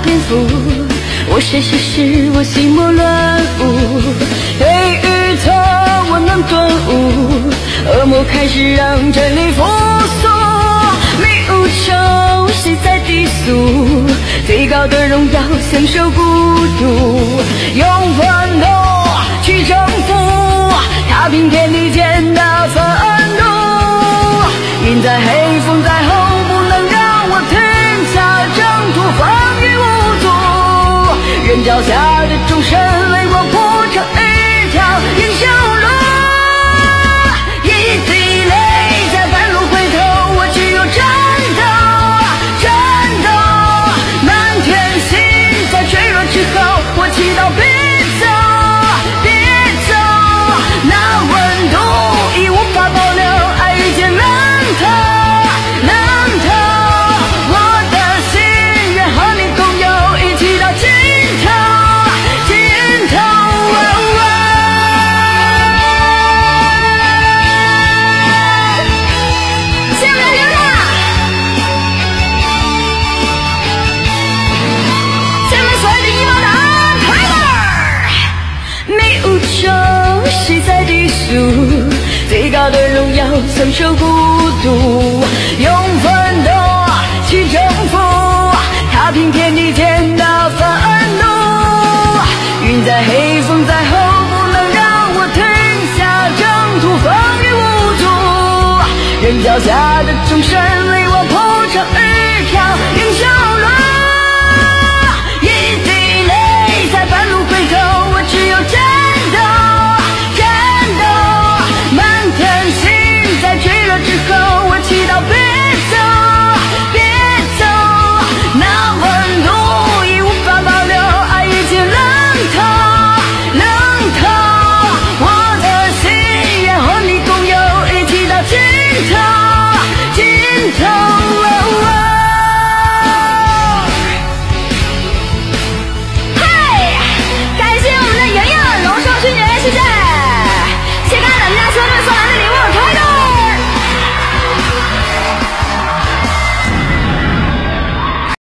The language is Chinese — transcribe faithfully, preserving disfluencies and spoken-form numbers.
蝙蝠，我谁谁是我心魔乱舞，黑与透我能顿悟，恶魔开始让真理复苏，迷雾中谁在低诉，最高的荣耀享受孤独，用奋斗去征服，踏平天地间的愤怒，云在黑风在后不能让我停下征途，风雨无阻，人脚下的众生为我铺成一条英雄路，一滴泪在半路回头，我只有战斗战斗，满天星在坠落之后，我祈祷别走别走，那温度已无法保留，爱遇见冷透冷透，我的心愿和你共有，一起到尽头尽头、哦哦、下面留下下面所有的一毛的安排了，迷雾中谁在低诉，最高的荣耀享受孤独，用奋斗去征服，踏平天地间的愤怒，云在黑风在后不能让我停下征途，风雨无阻，人脚下